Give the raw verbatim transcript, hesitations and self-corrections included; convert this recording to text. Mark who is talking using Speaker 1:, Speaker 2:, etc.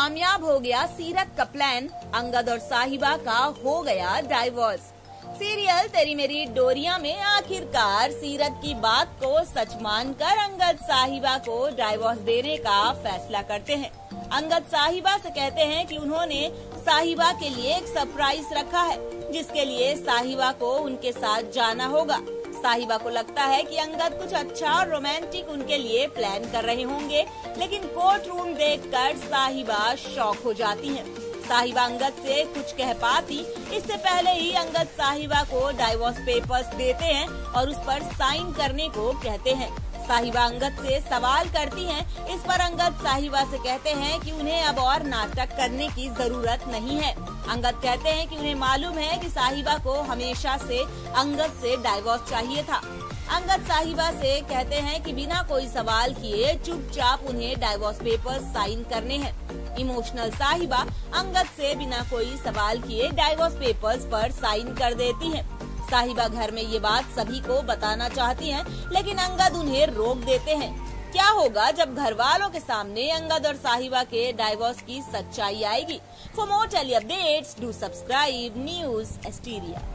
Speaker 1: कामयाब हो गया सीरत का प्लान, अंगद और साहिबा का हो गया डाइवोर्स। सीरियल तेरी मेरी डोरिया में आखिरकार सीरत की बात को सच मानकर अंगद साहिबा को डाइवोर्स देने का फैसला करते हैं। अंगद साहिबा से कहते हैं कि उन्होंने साहिबा के लिए एक सरप्राइज रखा है, जिसके लिए साहिबा को उनके साथ जाना होगा। साहिबा को लगता है कि अंगद कुछ अच्छा और रोमांटिक उनके लिए प्लान कर रहे होंगे, लेकिन कोर्ट रूम देखकर साहिबा शॉक हो जाती हैं। साहिबा अंगद से कुछ कह पाती इससे पहले ही अंगद साहिबा को डाइवोर्स पेपर्स देते हैं और उस पर साइन करने को कहते हैं। साहिबा अंगद से सवाल करती हैं, इस पर अंगद साहिबा से कहते हैं कि उन्हें अब और नाटक करने की जरूरत नहीं है। अंगद कहते हैं कि उन्हें मालूम है कि साहिबा को हमेशा से अंगद से डाइवोर्स चाहिए था। अंगद साहिबा से कहते हैं कि बिना कोई सवाल किए चुपचाप उन्हें डाइवोर्स पेपर्स साइन करने हैं। इमोशनल साहिबा अंगद से बिना कोई सवाल किए डाइवोर्स पेपर्स पर साइन कर देती हैं। साहिबा घर में ये बात सभी को बताना चाहती हैं, लेकिन अंगद उन्हें रोक देते हैं। क्या होगा जब घर वालों के सामने अंगद और साहिबा के डाइवोर्स की सच्चाई आएगी? For more telly updates do subscribe news Asteria.